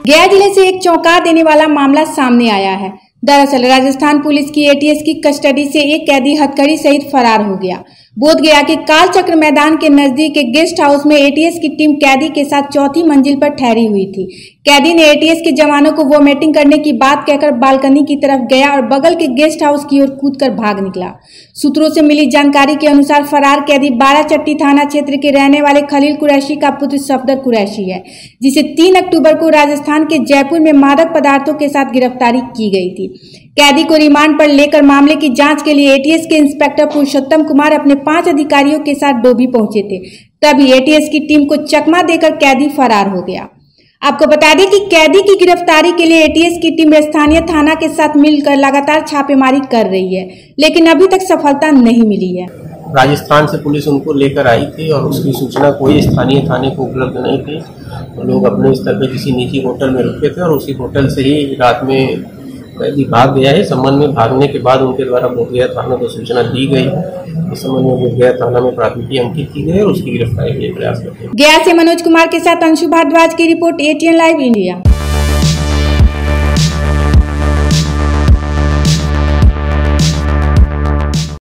गया जिले से एक चौंका देने वाला मामला सामने आया है। दरअसल राजस्थान पुलिस की एटीएस की कस्टडी से एक कैदी हथकड़ी सहित फरार हो गया। बोधगया के कालचक्र मैदान के नजदीक एक गेस्ट हाउस में एटीएस की टीम कैदी के साथ चौथी मंजिल पर ठहरी हुई थी। कैदी ने एटीएस के जवानों को वोमिटिंग करने की बात कहकर बालकनी की तरफ गया और बगल के गेस्ट हाउस की ओर कूदकर भाग निकला। सूत्रों से मिली जानकारी के अनुसार फरार कैदी बाराचट्टी थाना क्षेत्र के रहने वाले खलील कुरैशी का पुत्र सफदर कुरैशी है, जिसे 3 अक्टूबर को राजस्थान के जयपुर में मादक पदार्थों के साथ गिरफ्तारी की गई थी। कैदी को रिमांड पर लेकर मामले की जांच के लिए एटीएस के इंस्पेक्टर पुरुषोत्तम कुमार अपने 5 अधिकारियों के साथ डोभी पहुंचे थे। तभी एटीएस की टीम को चकमा देकर कैदी फरार हो गया। आपको बता दें कि कैदी की गिरफ्तारी के लिए एटीएस की टीम स्थानीय थाना के साथ मिलकर लगातार छापेमारी कर रही है, लेकिन अभी तक सफलता नहीं मिली है। राजस्थान से पुलिस उनको लेकर आई थी और उसकी सूचना कोई स्थानीय थाने को उपलब्ध नहीं थी। तो लोग अपने स्तर पर किसी निजी होटल में रुके थे और उसी होटल से ही रात में कैदी भाग गया है। इस संबंध में भागने के बाद उनके द्वारा बोधगया थाना को सूचना दी गई। इस संबंध में बोधगया थाना में प्राथमिकी अंकित की गई और उसकी गिरफ्तारी के लिए प्रयास करते हैं। गया से मनोज कुमार के साथ अंशु भारद्वाज की रिपोर्ट, ATN लाइव इंडिया।